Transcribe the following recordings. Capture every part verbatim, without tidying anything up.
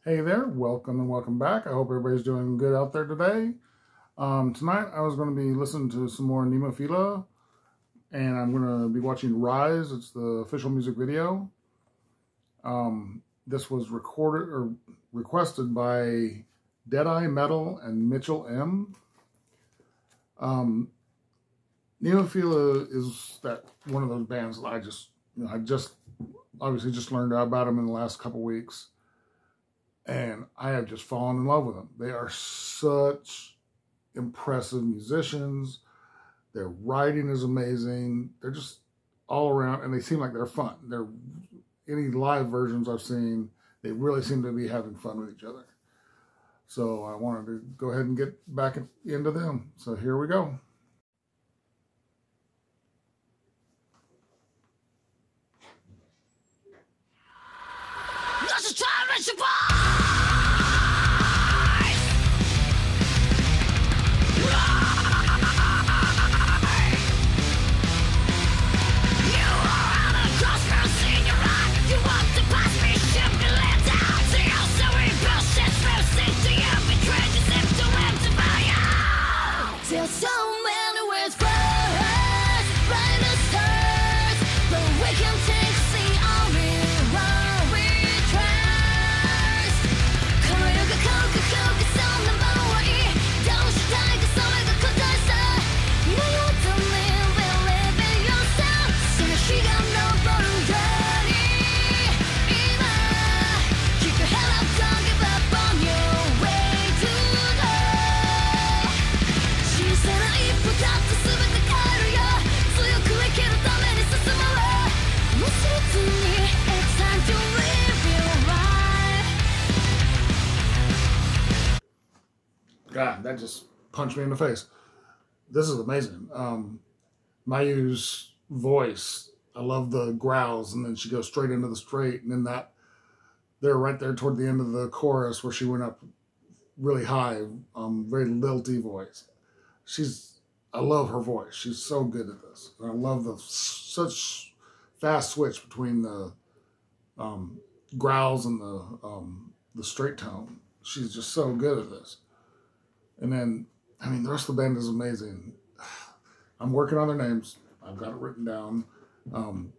Hey there, welcome and welcome back. I hope everybody's doing good out there today. Um, tonight I was going to be listening to some more Nemophila, and I'm going to be watching Rise. It's the official music video. Um, this was recorded or requested by Deadeye Metal and Mitchell M. Um, Nemophila is that one of those bands that I just, you know, I just obviously just learned about them in the last couple weeks. And I have just fallen in love with them. They are such impressive musicians. Their writing is amazing. They're just all around, and they seem like they're fun. They're any live versions I've seen, they really seem to be having fun with each other. So I wanted to go ahead and get back into them. So here we go. God, that just punched me in the face. This is amazing. Um, Mayu's voice, I love the growls, and then she goes straight into the straight, and then that, they're right there toward the end of the chorus where she went up really high, um, very lilty voice. She's, I love her voice. She's so good at this. And I love the such fast switch between the um, growls and the um, the straight tone. She's just so good at this. And then, I mean, the rest of the band is amazing. I'm working on their names. I've got it written down. Um,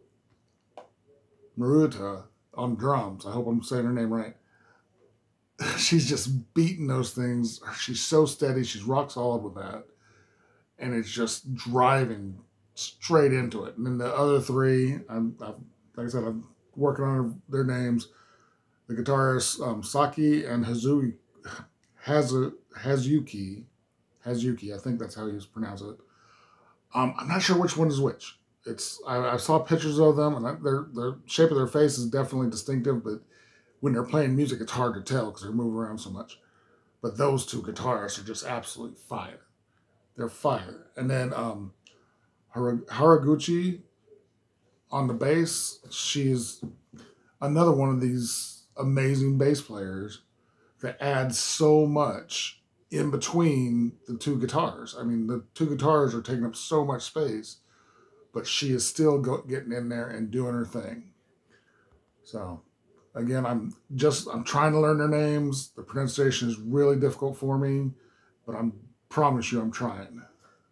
Maruta on drums. I hope I'm saying her name right. She's just beating those things. She's so steady. She's rock solid with that. And it's just driving straight into it. And then the other three, I'm, I'm like I said, I'm working on their names. The guitarists, um, Saki and Hazui, Hazu, Hazuki, Hazuki, I think that's how you pronounce it. Um, I'm not sure which one is which. It's I, I saw pictures of them, and I, their the shape of their face is definitely distinctive. But when they're playing music, it's hard to tell because they're moving around so much. But those two guitarists are just absolute fire. They're fire. And then um, Haraguchi on the bass. She's another one of these amazing bass players that adds so much in between the two guitars. I mean, the two guitars are taking up so much space, but she is still go getting in there and doing her thing. So, again, I'm just, I'm trying to learn their names. The pronunciation is really difficult for me, but I promise you I'm trying.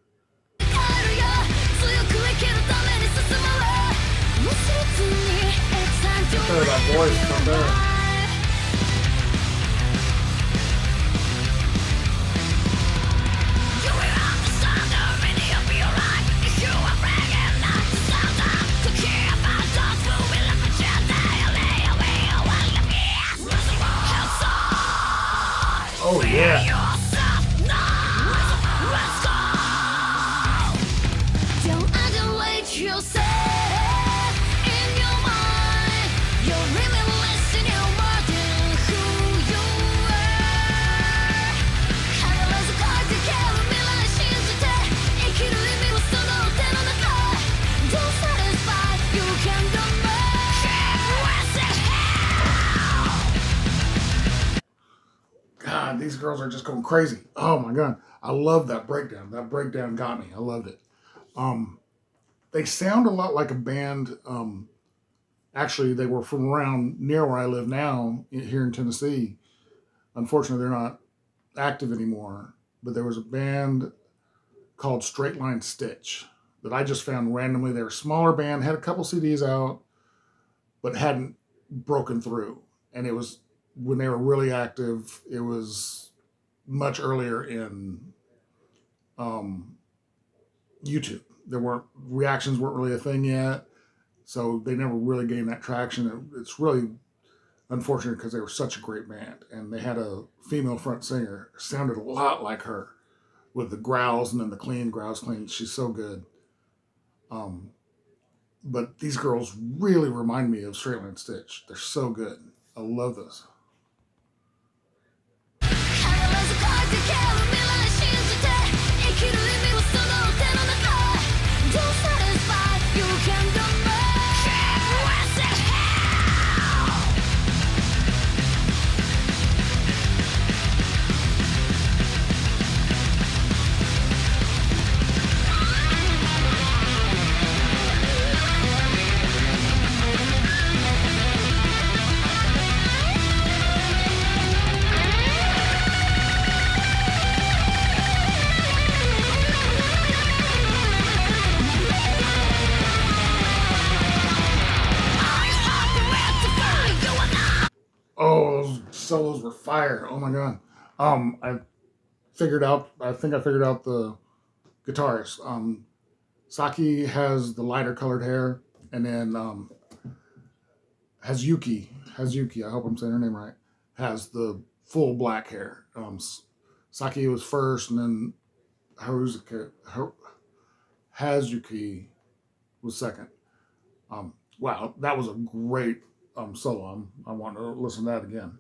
There, that voice from there. Oh, yeah. God, these girls are just going crazy. Oh my God. I love that breakdown. That breakdown got me. I loved it. Um, they sound a lot like a band. Um, actually, they were from around near where I live now, here in Tennessee. Unfortunately, they're not active anymore, but there was a band called Straight Line Stitch that I just found randomly. They were a smaller band, had a couple C Ds out, but hadn't broken through. And it was, when they were really active, it was much earlier in um, YouTube. There weren't, reactions weren't really a thing yet, so they never really gained that traction. It, it's really unfortunate because they were such a great band, and they had a female front singer, sounded a lot like her, with the growls and then the clean, growls clean. She's so good. Um, but these girls really remind me of Straight Line Stitch. They're so good. I love this. Oh, those solos were fire. Oh my God. Um, I figured out, I think I figured out the guitarist. Um, Saki has the lighter colored hair, and then um, Hazuki, Hazuki, I hope I'm saying her name right, has the full black hair. Um, Saki was first, and then Haruzuki, Hazuki was second. Um, wow, that was a great um, solo. I'm, I want to listen to that again.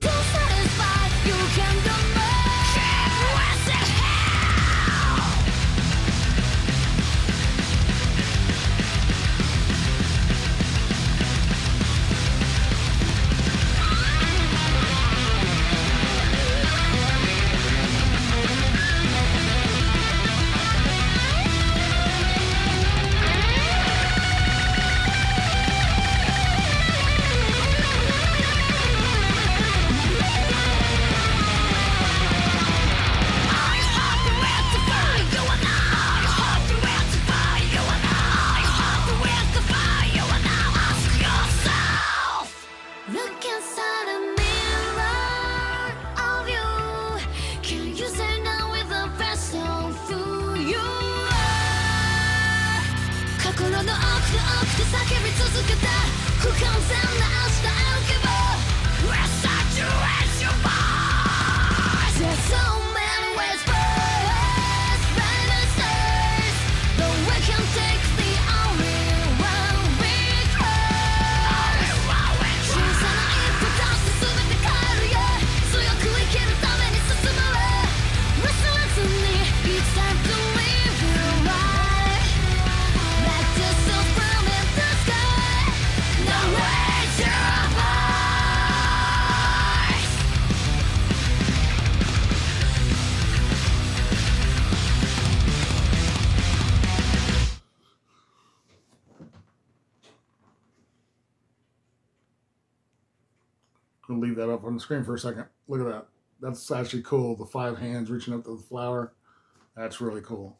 Gonna leave that up on the screen for a second. Look at that. That's actually cool. The five hands reaching up to the flower. That's really cool.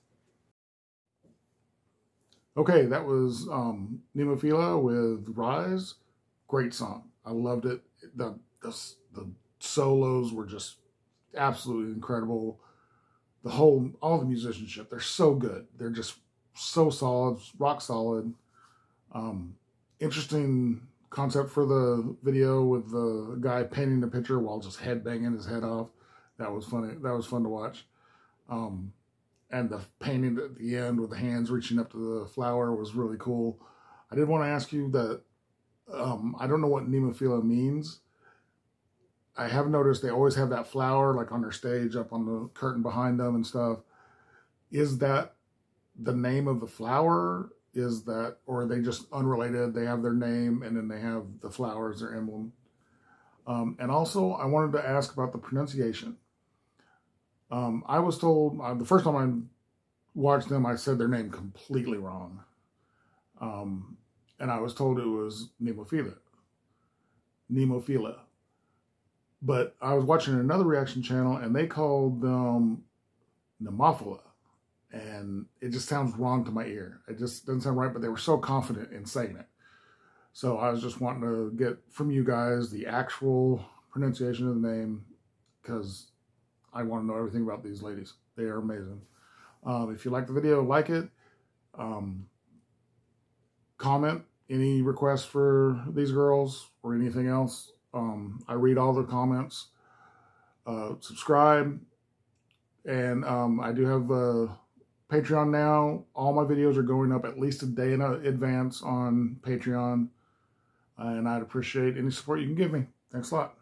Okay, that was um, Nemophila with Rise. Great song. I loved it. The, the, the solos were just absolutely incredible. The whole, all the musicianship, they're so good. They're just so solid, rock solid. Um, interesting concept for the video with the guy painting the picture while just headbanging his head off. That was funny. That was fun to watch. Um, and the painting at the end with the hands reaching up to the flower was really cool. I did want to ask you that, um, I don't know what Nemophila means. I have noticed they always have that flower like on their stage up on the curtain behind them and stuff. Is that the name of the flower? Is that, or are they just unrelated? They have their name and then they have the flower as their emblem. Um, and also, I wanted to ask about the pronunciation. Um, I was told, uh, the first time I watched them, I said their name completely wrong. Um, and I was told it was Nemophila. Nemophila. But I was watching another reaction channel, and they called them Nemophila. And it just sounds wrong to my ear. It just doesn't sound right, but they were so confident in saying it. So I was just wanting to get from you guys the actual pronunciation of the name, because I want to know everything about these ladies. They are amazing. Um, if you like the video, like it. Um, comment any requests for these girls or anything else. Um, I read all the comments. Uh, subscribe. And um, I do have a Patreon now. All my videos are going up at least a day in advance on Patreon. And I'd appreciate any support you can give me. Thanks a lot.